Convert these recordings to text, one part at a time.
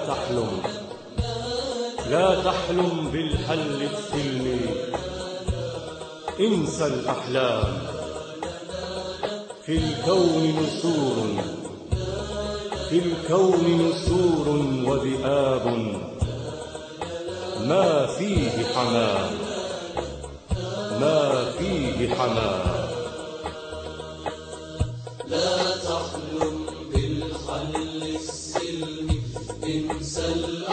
تحلم، لا تحلم بالحل السلمي، انسى الأحلام. في الكون نسور، في الكون نسور وذئاب، ما فيه حمام، ما فيه حمام. لا تحلم بالحل السلمي، انسى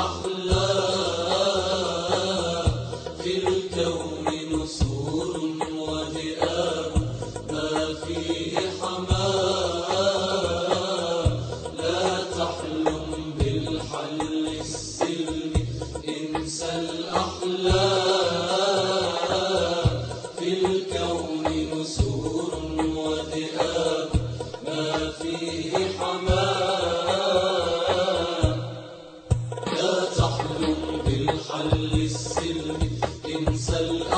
الأحلام. في الكون نسور وذئاب، ما فيه حمام. لا تحلم بالحل السلمي، انسى الأحلام. في الكون نسور وذئاب، ما فيه حمام. لا تحلم بالحل السلمي، انسى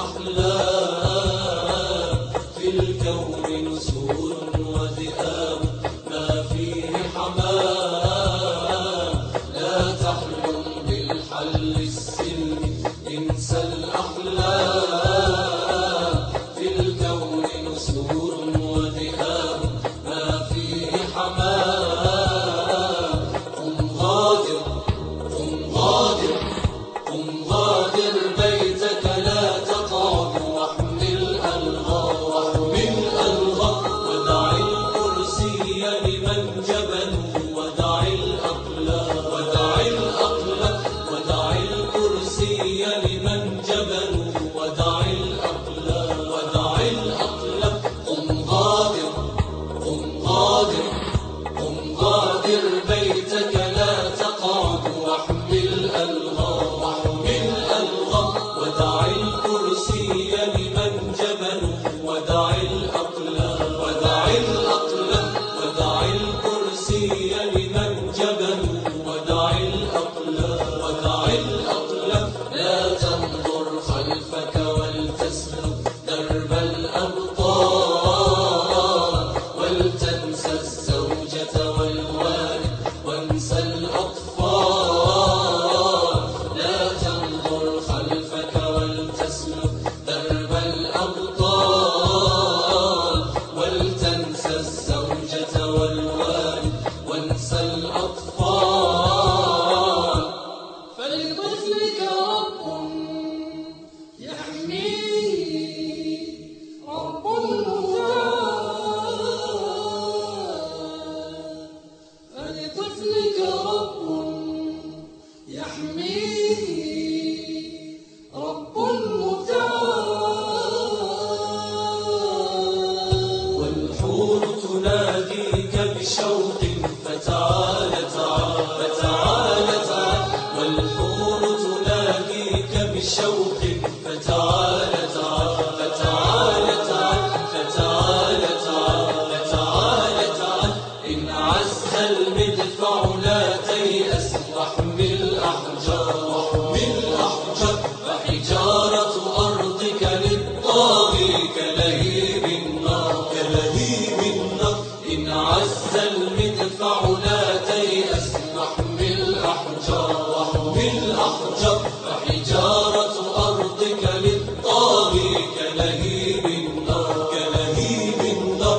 الأحلام. في الكون نسور وذئاب، ما فيه حمام. لا تحلم بالحل السلمي، انسى الأحلام. في الكون نسور وذئاب، ما فيه حمام. قم غادر، قم غادر، قم غادر بيتك، لا تقعد واحمل ألغى، واحمل ألغى. ودع الكرسي لمن جبلوا، ودع الأقلام، ودع الأقلام. ودع الكرسي لمن جبلوا، ودع الأقلام، ودع الأقلام. قم غادر، قم غادر، قم غادر بيتك، لا تقعد واحمل ألغى، واحمل ألغى. ودع الكرسي لمن جبلوا، ودع الأقلام، ودع الأقلام. ودع الكرسي لمن جبلوا، ودع الأقلام، ودع الأقلام. لا تنظر خلفك ولتسلك درب الأبطال، ولتنسى الزوجة والوالد، وانسى الأطفال. لا تنظر خلفك ولتسلك درب الأبطال، ولتنسى الزوجة والوالد، وانسى الأطفال. فلطفلك رب يحميه، رب متعال. فلطفلك رب يحميه، رب متعال. والحور تناديك بشوق، فتعال تعال، فتعال تعال. والحور تناديك بشوق، فتعال تعال، فتعال تعال، فتعال تعال، فتعال تعال. إن عز المدفع لا تيأس، واحمل أحجار، واحمل أحجار. فحجارة أرضك للطاغي كلهيب النار، كلهيب النار. إن عز المدفع لا تيأس، واحمل أحجار، واحمل أحجار. فحجارة أرضك للطاغي كلهيب النار، كلهيب النار.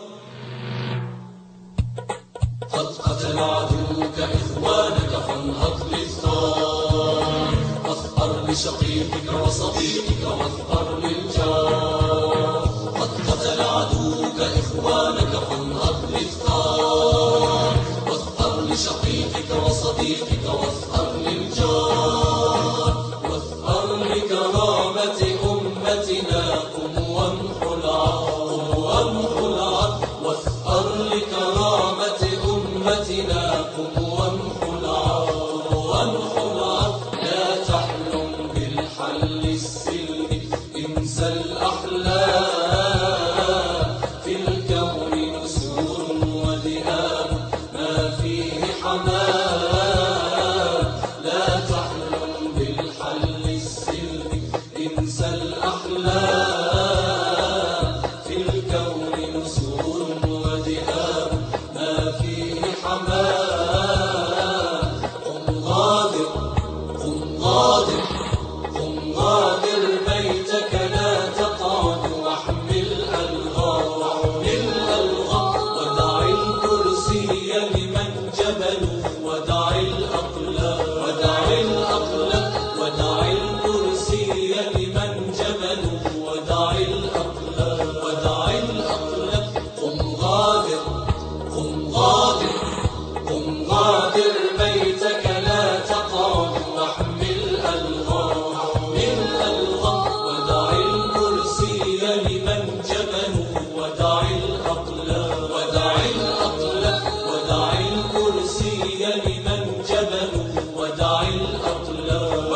قد قتل عدوك إخوانك، فانهض للثار. واثأر لشقيقك وصديقك، واثأر للجار. قد قتل عدوك إخوانك، فانهض للثار. واثأر لشقيقك وصديقك، واثأر للجار. واثأر لكرامة أمتنا، قم وامحو العار، قم وامحو العار. واثأر لكرامة أمتنا، قم وامحو العار، قم وامحو العار. لا تحلم بالحل السلمي، انسى الأحلام. في الكون نسور وذئاب، ما فيه حمام. لا تحلم بالحل السلمي، انسى الأحلام. في الكون نسور وذئاب، ما فيه حمام. قم غادر قم غادر بيتك لا تقعد واحمل ألغى ودع الكرسي لمن جبل ودع الأقلام ودع الكرسي لمن جبل ودع الأقلام قم غادر بيتك لا تقعد واحمل ألغى ودع الكرسي لمن جبل ودع الأقلام ودع الكرسي لمن جبل ودع الأقلام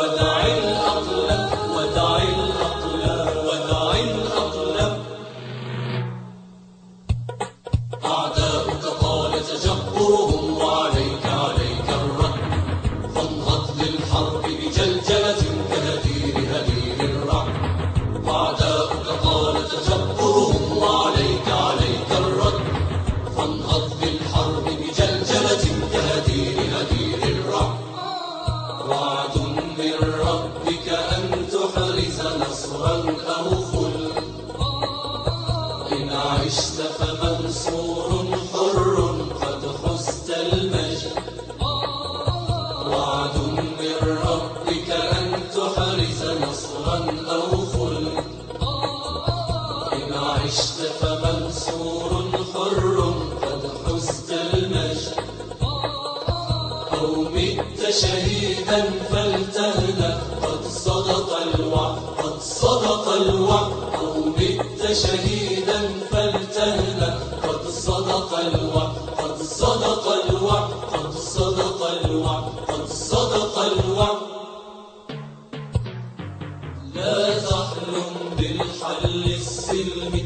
أعداؤك طال تجبرهم وعليك الرد فانهض للحرب بجلجلة كهدير الرعد أعداؤك طال تجبرهم وعليك الرد فانهض للحرب بجلجلة كهدير الرعد وعد من ربك أن تحرز نصرا أو خلد إن عشت فمنصور حر قد حزت المجد وعد من ربك أن تحرز نصرا أو خلد إن عشت فمنصور حر قد حزت المجد أو مت شهيدا فلتهنأ قد صدق الوعد أو مت شهيدا فلتهنأ قد صدق الوعد لا تحلم بالحل السلمي